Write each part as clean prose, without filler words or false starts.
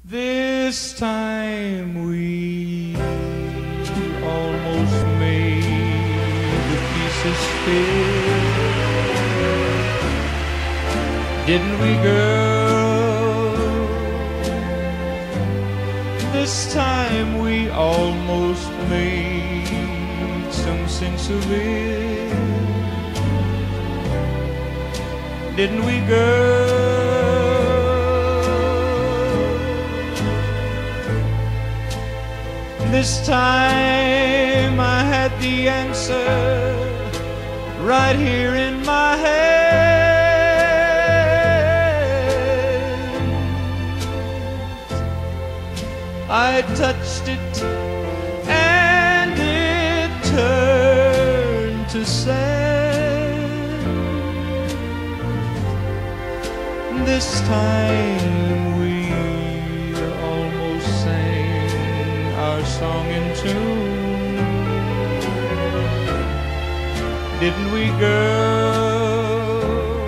This time we almost made the pieces fit. Didn't we, girl? This time we almost made some sense of it. Didn't we, girl? This time I had the answer right here in my hand. I touched it and it turned to sand. This time we almost sang our song in tune. Didn't we, girl?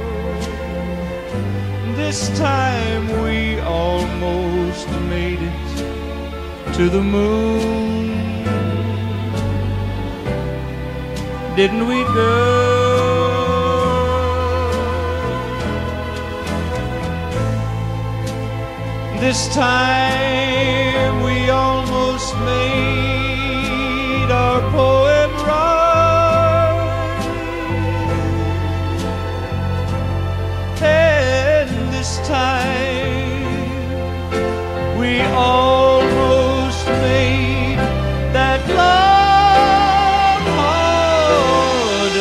This time we almost made it to the moon. Didn't we, girl? This time we almost made our poem right. And this time we almost made that long, hard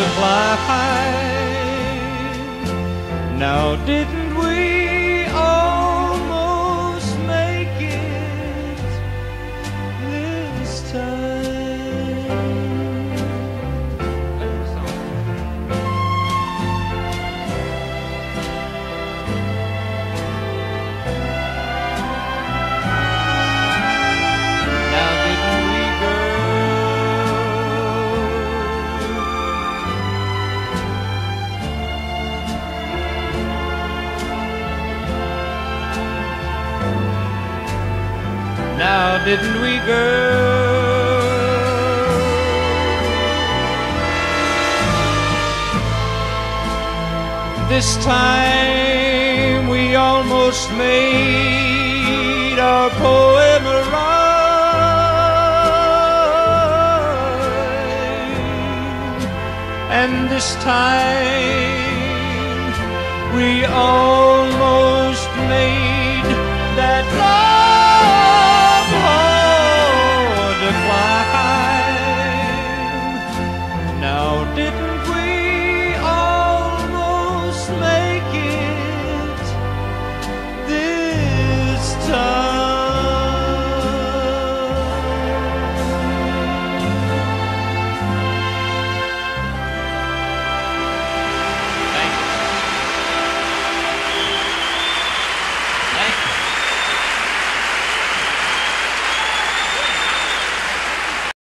climb. Now didn't we almost make it this time? Now didn't we, girl? Now didn't we, girl? This time we almost made our poem a rhyme. And this time we almost made that